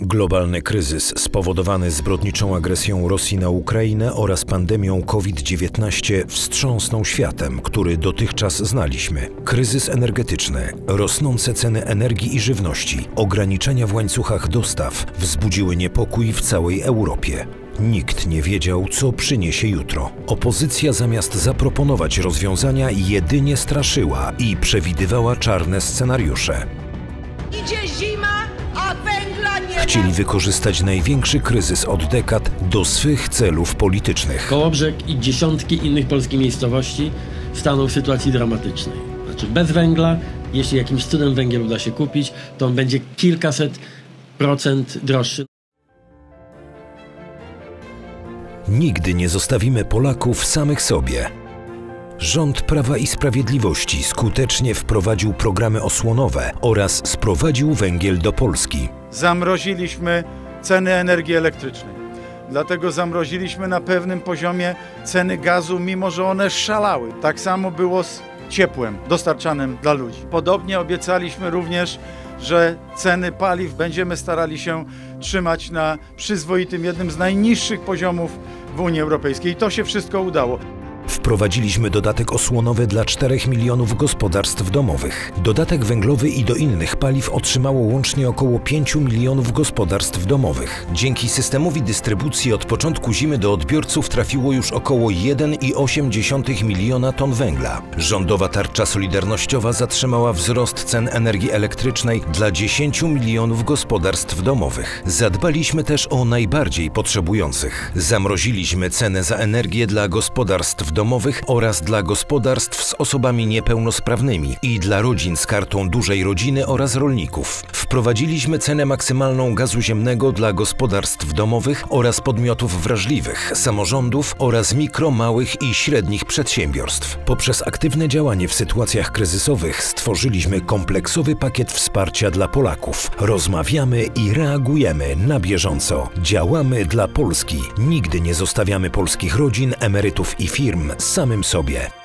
Globalny kryzys spowodowany zbrodniczą agresją Rosji na Ukrainę oraz pandemią COVID-19 wstrząsnął światem, który dotychczas znaliśmy. Kryzys energetyczny, rosnące ceny energii i żywności, ograniczenia w łańcuchach dostaw wzbudziły niepokój w całej Europie. Nikt nie wiedział, co przyniesie jutro. Opozycja zamiast zaproponować rozwiązania jedynie straszyła i przewidywała czarne scenariusze. Idzie zima, a węgla nie ma. Chcieli wykorzystać największy kryzys od dekad do swych celów politycznych. Kołobrzeg i dziesiątki innych polskich miejscowości staną w sytuacji dramatycznej. Znaczy bez węgla, jeśli jakimś cudem węgiel uda się kupić, to on będzie kilkaset procent droższy. Nigdy nie zostawimy Polaków samych sobie. Rząd Prawa i Sprawiedliwości skutecznie wprowadził programy osłonowe oraz sprowadził węgiel do Polski. Zamroziliśmy ceny energii elektrycznej. Dlatego zamroziliśmy na pewnym poziomie ceny gazu, mimo że one szalały. Tak samo było z ciepłem dostarczanym dla ludzi. Podobnie obiecaliśmy również, że ceny paliw będziemy starali się trzymać na przyzwoitym, jednym z najniższych poziomów w Unii Europejskiej. I to się wszystko udało. Wprowadziliśmy dodatek osłonowy dla 4 milionów gospodarstw domowych. Dodatek węglowy i do innych paliw otrzymało łącznie około 5 milionów gospodarstw domowych. Dzięki systemowi dystrybucji od początku zimy do odbiorców trafiło już około 1,8 miliona ton węgla. Rządowa tarcza solidarnościowa zatrzymała wzrost cen energii elektrycznej dla 10 milionów gospodarstw domowych. Zadbaliśmy też o najbardziej potrzebujących. Zamroziliśmy cenę za energię dla gospodarstw domowych oraz dla gospodarstw z osobami niepełnosprawnymi i dla rodzin z kartą dużej rodziny oraz rolników. Wprowadziliśmy cenę maksymalną gazu ziemnego dla gospodarstw domowych oraz podmiotów wrażliwych, samorządów oraz mikro, małych i średnich przedsiębiorstw. Poprzez aktywne działanie w sytuacjach kryzysowych stworzyliśmy kompleksowy pakiet wsparcia dla Polaków. Rozmawiamy i reagujemy na bieżąco. Działamy dla Polski. Nigdy nie zostawiamy polskich rodzin, emerytów i firm samym sobie.